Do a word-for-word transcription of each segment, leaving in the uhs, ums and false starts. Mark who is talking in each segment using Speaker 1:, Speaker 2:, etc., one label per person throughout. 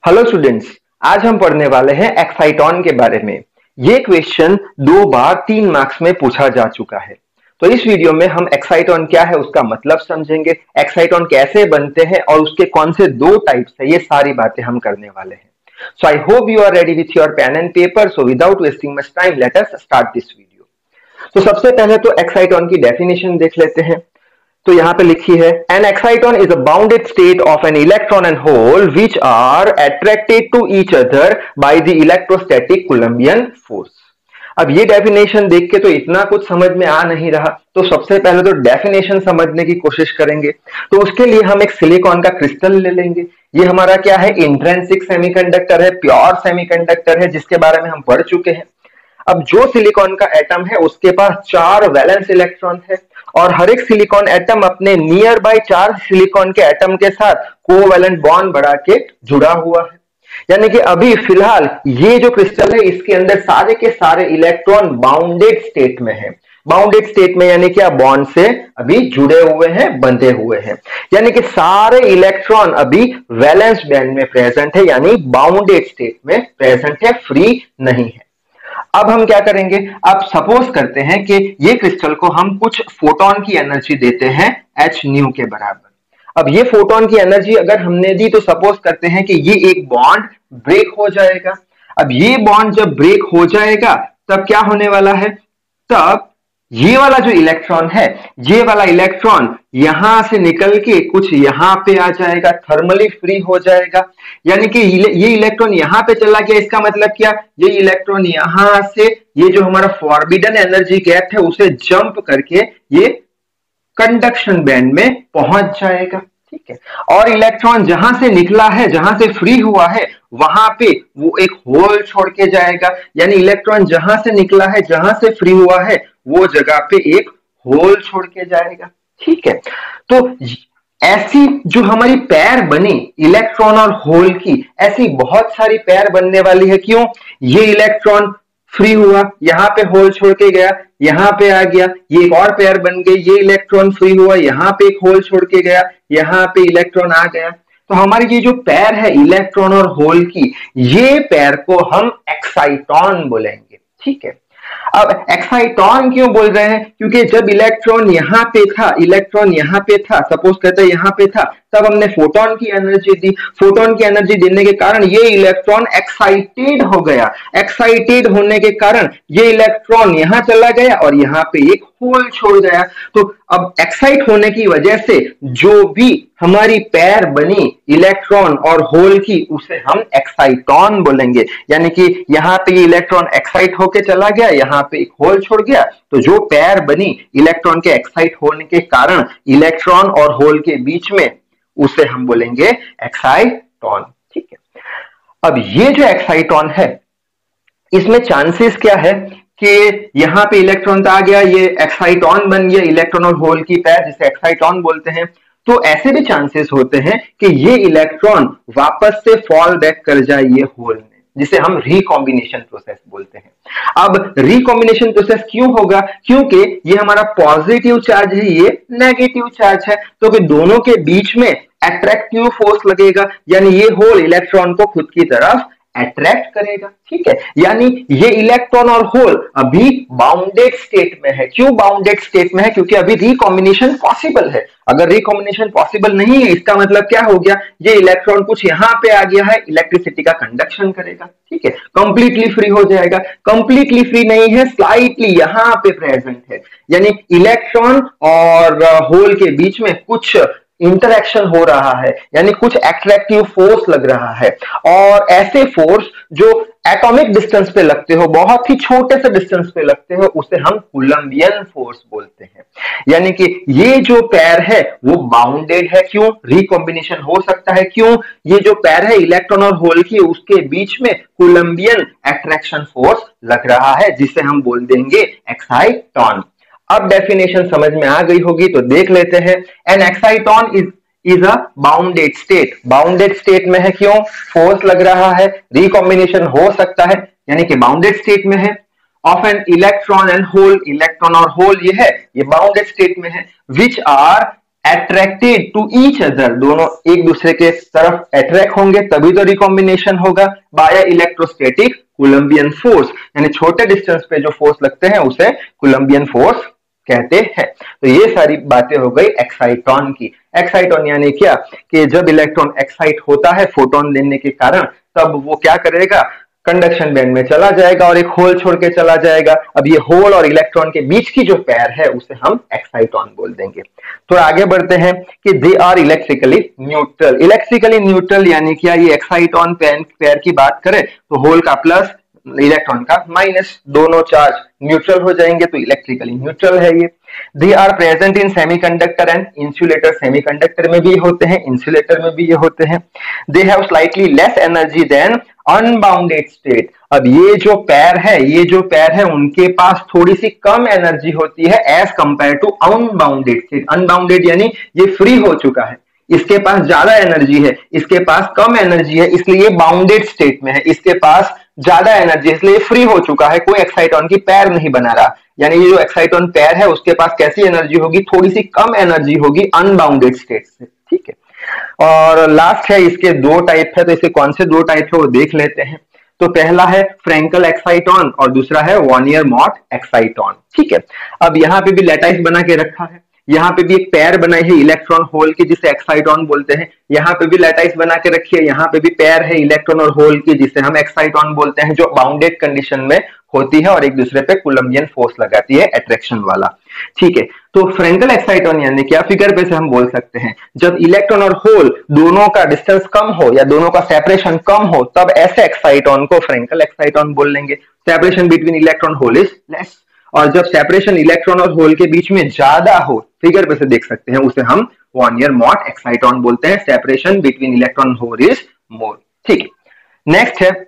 Speaker 1: Hello students, आज हम पढ़ने वाले हैं एक्साइटॉन के बारे में। ये क्वेश्चन दो बार तीन मार्क्स में पूछा जा चुका है। तो इस वीडियो में हम एक्साइटॉन क्या है उसका मतलब समझेंगे, एक्साइटॉन कैसे बनते हैं और उसके कौन से दो टाइप्स है, ये सारी बातें हम करने वाले हैं। So I hope you are ready with your pen and paper. So without wasting much time let us start this video. तो सबसे पहले तो एक्साइटॉन की डेफिनेशन देख लेते हैं। तो यहां पे लिखी है, an exciton is a bounded state of an electron and hole which are attracted to each other by the electrostatic Coulombian force. अब ये डेफिनेशन देख के तो इतना कुछ समझ में आ नहीं रहा, तो सबसे पहले तो डेफिनेशन समझने की कोशिश करेंगे। तो उसके लिए हम एक सिलिकॉन का क्रिस्टल ले लेंगे। ये हमारा क्या है, इंट्रिंसिक सेमीकंडक्टर है, प्योर सेमीकंडक्टर है, जिसके बारे में हम पढ़ चुके हैं। अब जो सिलिकॉन का एटम है उसके पास चार वैलेंस इलेक्ट्रॉन है और हर एक सिलिकॉन एटम अपने नियर बाय चार सिलिकॉन के एटम के साथ कोवैलेंट बॉन्ड बढ़ा के जुड़ा हुआ है। यानी कि अभी फिलहाल ये जो क्रिस्टल है इसके अंदर सारे के सारे इलेक्ट्रॉन बाउंडेड स्टेट में है। बाउंडेड स्टेट में यानी क्या, बॉन्ड से अभी जुड़े हुए हैं, बंधे हुए हैं। यानी कि सारे इलेक्ट्रॉन अभी वैलेंस बैंड में प्रेजेंट है, यानी बाउंडेड स्टेट में प्रेजेंट है, फ्री नहीं है। अब हम क्या करेंगे, अब सपोज करते हैं कि ये क्रिस्टल को हम कुछ फोटोन की एनर्जी देते हैं एच न्यू के बराबर। अब ये फोटोन की एनर्जी अगर हमने दी तो सपोज करते हैं कि ये एक बॉन्ड ब्रेक हो जाएगा। अब ये बॉन्ड जब ब्रेक हो जाएगा तब क्या होने वाला है, तब ये वाला जो इलेक्ट्रॉन है, ये वाला इलेक्ट्रॉन यहां से निकल के कुछ यहां पे आ जाएगा, थर्मली फ्री हो जाएगा। यानी कि ये इलेक्ट्रॉन यहां पे चला गया, इसका मतलब क्या, ये इलेक्ट्रॉन यहां से ये जो हमारा फॉरबिडन एनर्जी गैप है उसे जंप करके ये कंडक्शन बैंड में पहुंच जाएगा। ठीक है, और इलेक्ट्रॉन जहां से निकला है, जहां से फ्री हुआ है, वहां पे वो एक होल छोड़ के जाएगा। यानी इलेक्ट्रॉन जहां से निकला है, जहां से फ्री हुआ है, वो जगह पे एक होल छोड़ के जाएगा। ठीक है, तो ऐसी जो हमारी पैर बनी इलेक्ट्रॉन और होल की, ऐसी बहुत सारी पैर बनने वाली है। क्यों, ये इलेक्ट्रॉन फ्री हुआ, यहां पे होल छोड़ के गया, यहां पे आ गया, ये एक और पेयर बन गई, ये इलेक्ट्रॉन फ्री हुआ, यहां पे एक होल छोड़ के गया, यहां पे इलेक्ट्रॉन आ गया। तो हमारी ये जो पैर है इलेक्ट्रॉन और होल की, ये पैर को हम एक्साइटॉन बोलेंगे। ठीक है, अब एक्साइटॉन क्यों बोल रहे हैं, क्योंकि जब इलेक्ट्रॉन यहां पे था, इलेक्ट्रॉन यहां पे था, सपोज करते हैं यहां पे था, तब हमने फोटोन की एनर्जी दी। फोटोन की एनर्जी देने के कारण ये इलेक्ट्रॉन एक्साइटेड हो गया। एक्साइटेड होने के कारण ये इलेक्ट्रॉन यहां चला गया और यहां पे एक होल छोड़ गया। तो अब एक्साइट होने की वजह से जो भी हमारी पैर बनी इलेक्ट्रॉन और होल की, उसे हम एक्साइटॉन बोलेंगे। यानी कि यहां पे इलेक्ट्रॉन एक्साइट होके चला गया, यहां पे एक होल छोड़ गया, तो जो पैर बनी इलेक्ट्रॉन के एक्साइट होने के कारण इलेक्ट्रॉन और होल के बीच में, उसे हम बोलेंगे एक्साइटॉन। ठीक है, अब ये जो एक्साइटॉन है इसमें चांसेस क्या है कि यहां पे इलेक्ट्रॉन आ गया, ये एक्साइटॉन बन गया, इलेक्ट्रॉन और होल की पैर, जिसे एक्साइटॉन बोलते हैं। तो ऐसे भी चांसेस होते हैं कि ये इलेक्ट्रॉन वापस से फॉल बैक कर जाए ये होल में, जिसे हम रिकॉम्बिनेशन प्रोसेस बोलते हैं। अब रिकॉम्बिनेशन प्रोसेस क्यों होगा, क्योंकि ये हमारा पॉजिटिव चार्ज है, ये नेगेटिव चार्ज है, तो फिर दोनों के बीच में अट्रैक्टिव फोर्स लगेगा, यानी ये होल इलेक्ट्रॉन को खुद की तरफ अट्रैक्ट करेगा। ठीक है, यानी ये इलेक्ट्रॉन और होल अभी बाउंडेड स्टेट में है। क्यों बाउंडेड स्टेट में है, क्योंकि अभी रिकॉम्बिनेशन पॉसिबल है। अगर रिकॉम्बिनेशन पॉसिबल नहीं है, इसका मतलब क्या हो गया, ये इलेक्ट्रॉन कुछ यहां पे आ गया है, इलेक्ट्रिसिटी का कंडक्शन करेगा। ठीक है, कंप्लीटली फ्री हो जाएगा। कंप्लीटली फ्री नहीं है, स्लाइटली यहां पे प्रेजेंट है, यानी इलेक्ट्रॉन और होल के बीच में कुछ इंटरैक्शन हो रहा है, यानी कुछ अट्रैक्टिव फोर्स लग रहा है। और ऐसे फोर्स जो एटॉमिक डिस्टेंस पे लगते हो, बहुत ही छोटे से डिस्टेंस पे लगते हो, उसे हम कूलम्बियन फोर्स बोलते हैं। यानी कि ये जो पैर है वो बाउंडेड है। क्यों, रिकॉम्बिनेशन हो सकता है। क्यों, ये जो पैर है इलेक्ट्रॉन और होल की, उसके बीच में कूलम्बियन अट्रैक्शन फोर्स लग रहा है, जिसे हम बोल देंगे एक्साइटॉन। अब डेफिनेशन समझ में आ गई होगी, तो देख लेते हैं। An exciton is is a bounded state. Bounded state में है, क्यों, फोर्स लग रहा है, रिकॉम्बिनेशन हो सकता है, यानी कि बाउंडेड स्टेट में है। Of an electron and hole, electron और होल ये है, ये बाउंडेड स्टेट में है, which are attracted to each other, दोनों एक दूसरे के तरफ अट्रैक्ट होंगे तभी तो रिकॉम्बिनेशन होगा, बाय इलेक्ट्रोस्टैटिक कोलंबियन फोर्स, यानी छोटे डिस्टेंस पे जो फोर्स लगते हैं उसे कोलंबियन फोर्स कहते हैं। तो ये सारी बातें हो गई एक्साइटॉन की। एक्साइटॉन यानी क्या कि जब इलेक्ट्रॉन एक्साइट होता है फोटोन लेने के कारण, तब वो क्या करेगा, कंडक्शन बैंड में चला जाएगा और एक होल छोड़ के चला जाएगा। अब ये होल और इलेक्ट्रॉन के बीच की जो पेयर है उसे हम एक्साइटॉन बोल देंगे। तो आगे बढ़ते हैं कि they are electrically neutral. Electrically neutral यानी क्या, ये एक्साइटॉन पेयर की बात करें तो होल का प्लस इलेक्ट्रॉन का माइनस, दोनों चार्ज न्यूट्रल हो जाएंगे, तो इलेक्ट्रिकली न्यूट्रल है ये। They are present in semiconductor and insulator, semiconductor में भी होते हैं, इंसुलेटर में भी ये होते हैं। They have slightly less energy than unbounded state. अब ये जो पेयर है, ये जो पेयर है उनके पास थोड़ी सी कम एनर्जी होती है as compared to unbounded state. Unbounded यानी ये फ्री हो चुका है, इसके पास ज्यादा एनर्जी है, इसके पास कम एनर्जी है, इसलिए बाउंडेड स्टेट में है, इसके पास ज्यादा एनर्जी है इसलिए फ्री हो चुका है, कोई एक्साइटॉन की पेयर नहीं बना रहा। यानी ये जो एक्साइटॉन पेयर है उसके पास कैसी एनर्जी होगी, थोड़ी सी कम एनर्जी होगी अनबाउंडेड स्टेट से, ठीक है। और लास्ट है, इसके दो टाइप है, तो इसके कौन से दो टाइप है वो देख लेते हैं। तो पहला है फ्रैंकल एक्साइटॉन और दूसरा है वॉनियर मॉट एक्साइटॉन, ठीक है। अब यहाँ पे भी लैटाइस बना के रखा है, यहाँ पे भी एक पेयर बनाई है इलेक्ट्रॉन होल की जिसे एक्साइटॉन बोलते हैं, यहाँ पे भी लैटाइस बना के रखी है, यहाँ पे भी पेयर है इलेक्ट्रॉन और होल की जिसे हम एक्साइटॉन बोलते हैं, जो बाउंडेड कंडीशन में होती है और एक दूसरे पे कोलंबियन फोर्स लगाती है, अट्रैक्शन वाला, ठीक है। तो फ्रैंकल एक्साइटॉन यानी क्या, फिगर पे से हम बोल सकते हैं जब इलेक्ट्रॉन और होल दोनों का डिस्टेंस कम हो या दोनों का सेपरेशन कम हो तब ऐसे एक्साइटॉन को फ्रैंकल एक्साइटॉन बोल लेंगे। Separation between electron hole is less, और जब सेपरेशन इलेक्ट्रॉन और होल के बीच में ज्यादा हो, फिगर पे से देख सकते हैं, उसे हम वॉनियर मॉट एक्साइटॉन बोलते हैं। Separation between electron hole is more, ठीक है। नेक्स्ट है,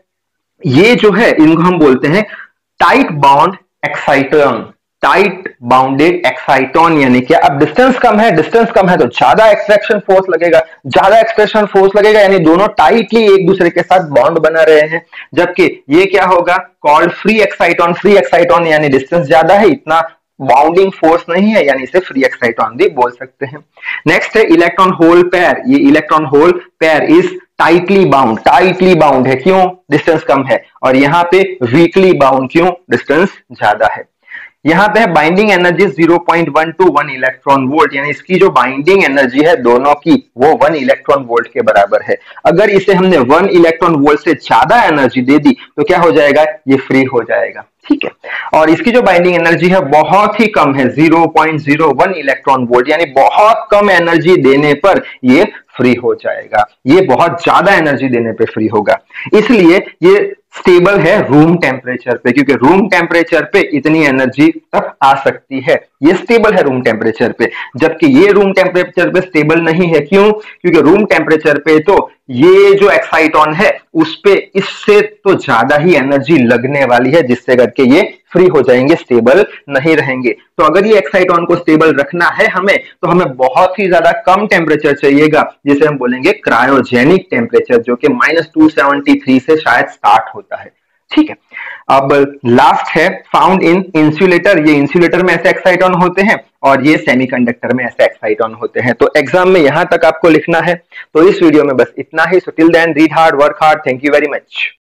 Speaker 1: ये जो है इनको हम बोलते हैं tight bound exciton. Tight bounded exciton यानी क्या, अब डिस्टेंस कम है, डिस्टेंस कम है तो ज्यादा एक्सट्रैक्शन फोर्स लगेगा, ज्यादा एक्सट्रैक्शन फोर्स लगेगा यानी दोनों टाइटली एक दूसरे के साथ बॉन्ड बना रहे हैं। जबकि ये क्या होगा, called free exciton. Free exciton यानी डिस्टेंस ज्यादा है, इतना बाउंडिंग फोर्स नहीं है, यानी इसे फ्री एक्साइटॉन भी बोल सकते हैं। नेक्स्ट है इलेक्ट्रॉन होल पेयर। ये electron hole pair is tightly bound. Tightly bound है क्यों, डिस्टेंस कम है, और यहाँ पे वीकली बाउंड क्यों, डिस्टेंस ज्यादा है। यहाँ पे binding energy zero point one two one electron volt, यानी इसकी जो बाइंडिंग एनर्जी है दोनों की वो वन इलेक्ट्रॉन वोल्ट के बराबर है। अगर इसे हमने वन इलेक्ट्रॉन वोल्ट से ज्यादा एनर्जी दे दी तो क्या हो जाएगा, ये फ्री हो जाएगा, ठीक है। और इसकी जो बाइंडिंग एनर्जी है बहुत ही कम है, zero point zero one electron volt, यानी बहुत कम एनर्जी देने पर ये फ्री हो जाएगा। ये बहुत ज्यादा एनर्जी देने पे फ्री होगा, इसलिए ये स्टेबल है रूम टेम्परेचर पे, क्योंकि रूम टेम्परेचर पे इतनी एनर्जी तक आ सकती है। ये स्टेबल है रूम टेम्परेचर पे, जबकि ये रूम टेम्परेचर पे स्टेबल नहीं है। क्यों, क्योंकि रूम टेम्परेचर पे तो ये जो एक्साइटॉन है उस पे इससे तो ज्यादा ही एनर्जी लगने वाली है, जिससे करके ये फ्री हो जाएंगे, स्टेबल नहीं रहेंगे। तो अगर ये एक्साइटॉन को स्टेबल रखना है हमें, तो हमें बहुत ही ज्यादा कम टेम्परेचर चाहिएगा, जिसे हम बोलेंगे क्रायोजेनिक टेम्परेचर, जो कि माइनस टू सेवेंटी थ्री से शायद स्टार्ट होता है, ठीक है। अब लास्ट है फाउंड इन इंसुलेटर। ये इंसुलेटर में ऐसे एक्साइटॉन होते हैं और ये सेमीकंडक्टर में ऐसे एक्साइटॉन होते हैं। तो एग्जाम में यहां तक आपको लिखना है। तो इस वीडियो में बस इतना ही। So till then read hard, work hard. Thank you very much.